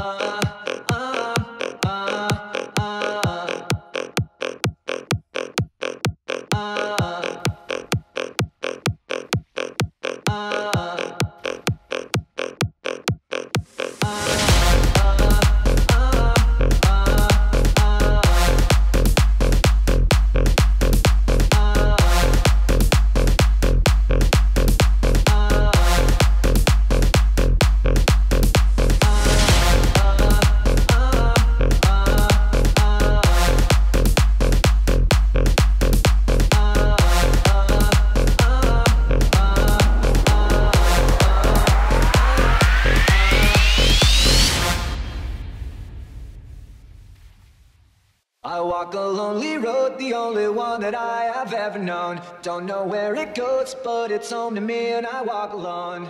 I walk a lonely road, the only one that I have ever known. Don't know where it goes, but it's home to me and I walk alone.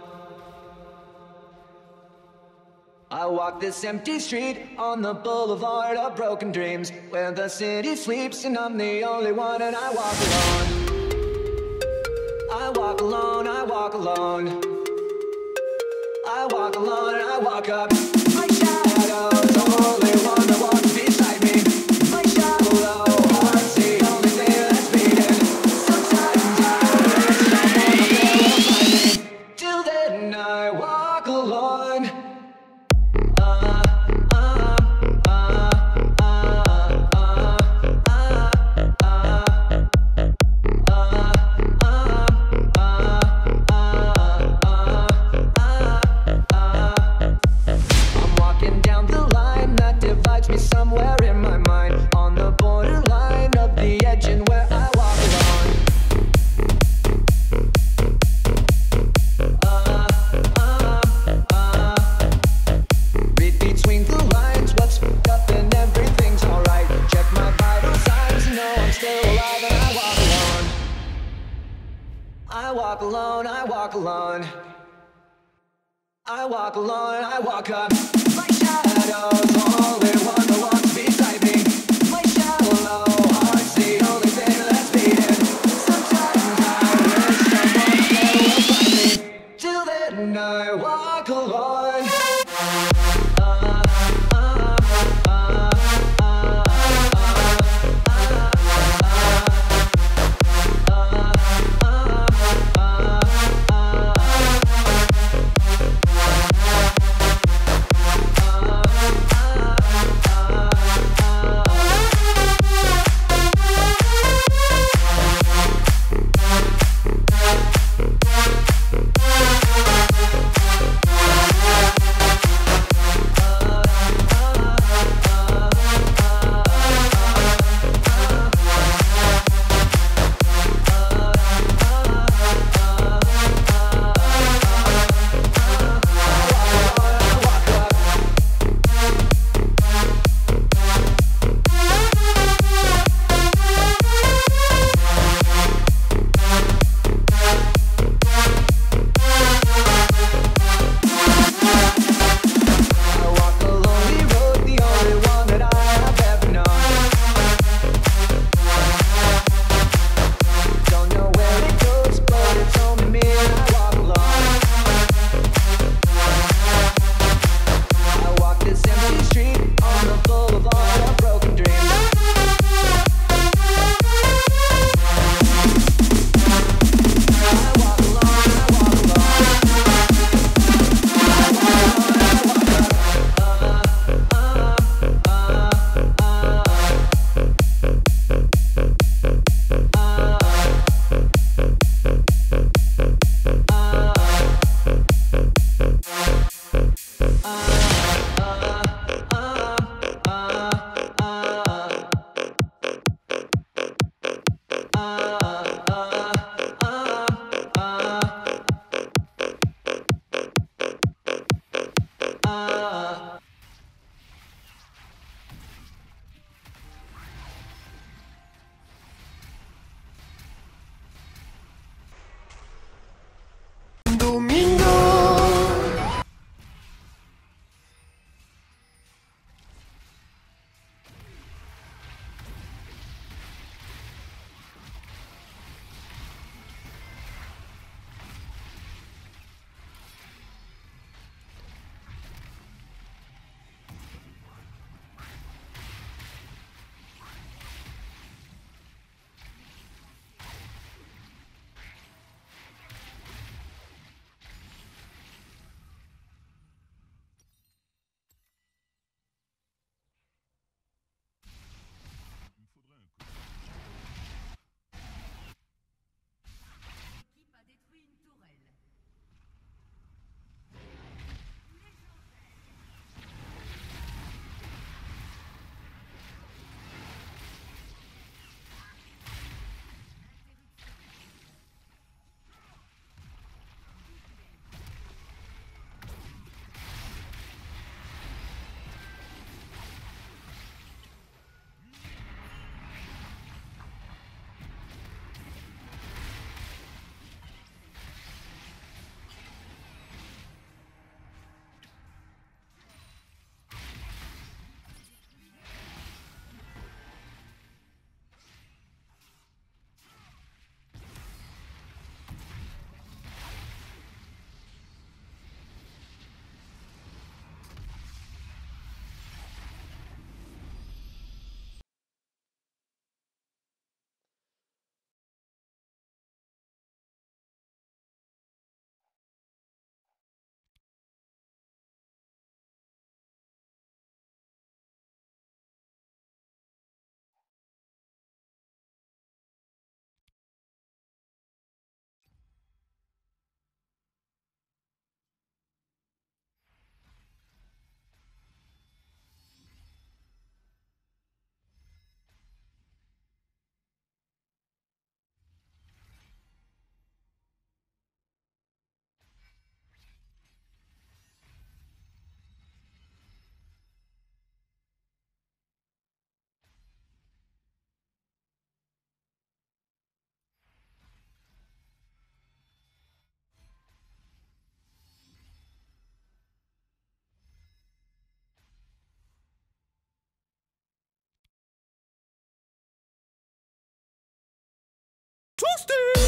I walk this empty street on the boulevard of broken dreams, where the city sleeps and I'm the only one and I walk alone. I walk alone, I walk alone. I walk alone and I walk up. My shadow's the only one that walks beside me. My shallow heart's the only thing that's beating. Sometimes I wish someone up there will find me. Till then I walk alone. Somewhere in my mind, on the borderline of the edge and where I walk alone. Read between the lines, what's up and everything's alright. Check my vital signs and know I'm still alive and I walk alone. I walk alone, I walk alone. I walk alone, I walk up. My shadow's the only one that walks beside me. My shallow heart's the only thing that's beating. Sometimes I wish someone there will find me. Till then I walk alone. Toasty!